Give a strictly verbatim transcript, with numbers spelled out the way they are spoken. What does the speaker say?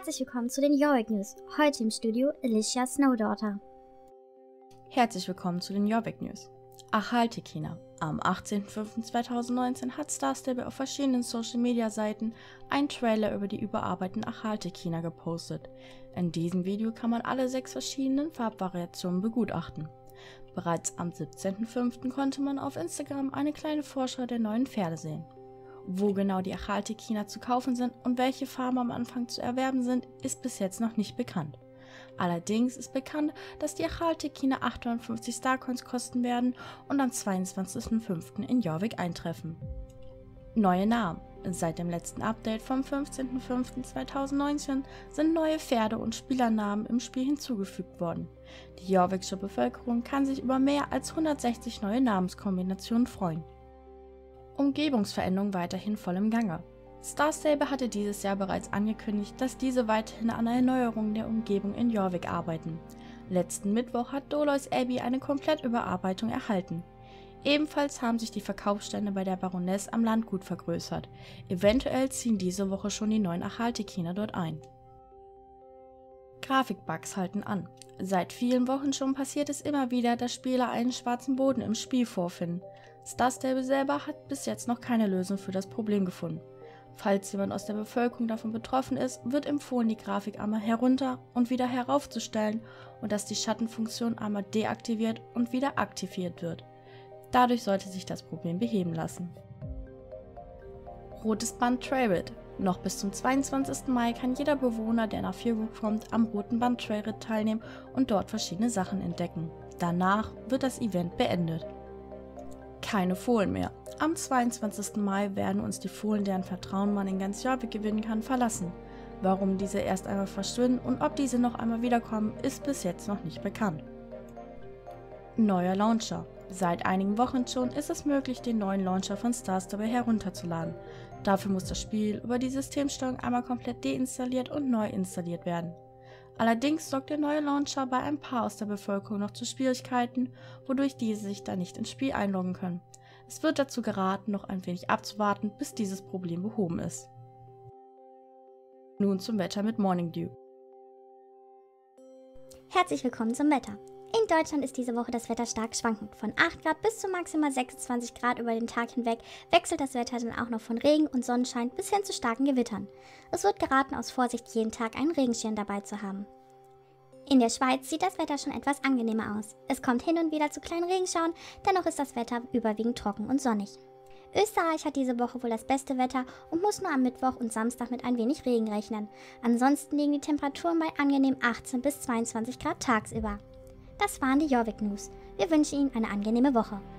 Herzlich willkommen zu den Jorvik News. Heute im Studio Alicia Snowdaughter. Herzlich willkommen zu den Jorvik News. Achaltekina. Am achtzehnten fünften zweitausendneunzehn hat Star Stable auf verschiedenen Social-Media-Seiten einen Trailer über die überarbeiteten Achaltekina gepostet. In diesem Video kann man alle sechs verschiedenen Farbvariationen begutachten. Bereits am siebzehnten fünften konnte man auf Instagram eine kleine Vorschau der neuen Pferde sehen. Wo genau die Achaltekina zu kaufen sind und welche Farben am Anfang zu erwerben sind, ist bis jetzt noch nicht bekannt. Allerdings ist bekannt, dass die Achaltekina achthundertfünfzig Starcoins kosten werden und am zweiundzwanzigsten fünften in Jorvik eintreffen. Neue Namen. Seit dem letzten Update vom fünfzehnten fünften zweitausendneunzehn sind neue Pferde- und Spielernamen im Spiel hinzugefügt worden. Die jorvikische Bevölkerung kann sich über mehr als hundertsechzig neue Namenskombinationen freuen. Umgebungsveränderung weiterhin voll im Gange. Star Stable hatte dieses Jahr bereits angekündigt, dass diese weiterhin an einer Erneuerung der Umgebung in Jorvik arbeiten. Letzten Mittwoch hat Dolores Abbey eine Komplettüberarbeitung erhalten. Ebenfalls haben sich die Verkaufsstände bei der Baroness am Landgut vergrößert. Eventuell ziehen diese Woche schon die neuen Achaltekina dort ein. Grafikbugs halten an. Seit vielen Wochen schon passiert es immer wieder, dass Spieler einen schwarzen Boden im Spiel vorfinden. Star Stable selber hat bis jetzt noch keine Lösung für das Problem gefunden. Falls jemand aus der Bevölkerung davon betroffen ist, wird empfohlen, die Grafik einmal herunter und wieder heraufzustellen und dass die Schattenfunktion einmal deaktiviert und wieder aktiviert wird. Dadurch sollte sich das Problem beheben lassen. Rotes Band Trailritt. Noch bis zum zweiundzwanzigsten Mai kann jeder Bewohner, der nach Firguk kommt, am Roten Band Trailritt teilnehmen und dort verschiedene Sachen entdecken. Danach wird das Event beendet. Keine Fohlen mehr. Am zweiundzwanzigsten Mai werden uns die Fohlen, deren Vertrauen man in ganz Jorvik gewinnen kann, verlassen. Warum diese erst einmal verschwinden und ob diese noch einmal wiederkommen, ist bis jetzt noch nicht bekannt. Neuer Launcher. Seit einigen Wochen schon ist es möglich, den neuen Launcher von Star Stable herunterzuladen. Dafür muss das Spiel über die Systemsteuerung einmal komplett deinstalliert und neu installiert werden. Allerdings sorgt der neue Launcher bei ein paar aus der Bevölkerung noch zu Schwierigkeiten, wodurch diese sich dann nicht ins Spiel einloggen können. Es wird dazu geraten, noch ein wenig abzuwarten, bis dieses Problem behoben ist. Nun zum Wetter mit Morning Dew. Herzlich willkommen zum Wetter. In Deutschland ist diese Woche das Wetter stark schwankend. Von acht Grad bis zu maximal sechsundzwanzig Grad über den Tag hinweg wechselt das Wetter dann auch noch von Regen und Sonnenschein bis hin zu starken Gewittern. Es wird geraten, aus Vorsicht jeden Tag einen Regenschirm dabei zu haben. In der Schweiz sieht das Wetter schon etwas angenehmer aus. Es kommt hin und wieder zu kleinen Regenschauern, dennoch ist das Wetter überwiegend trocken und sonnig. Österreich hat diese Woche wohl das beste Wetter und muss nur am Mittwoch und Samstag mit ein wenig Regen rechnen. Ansonsten liegen die Temperaturen bei angenehm achtzehn bis zweiundzwanzig Grad tagsüber. Das waren die Jorvik News. Wir wünschen Ihnen eine angenehme Woche.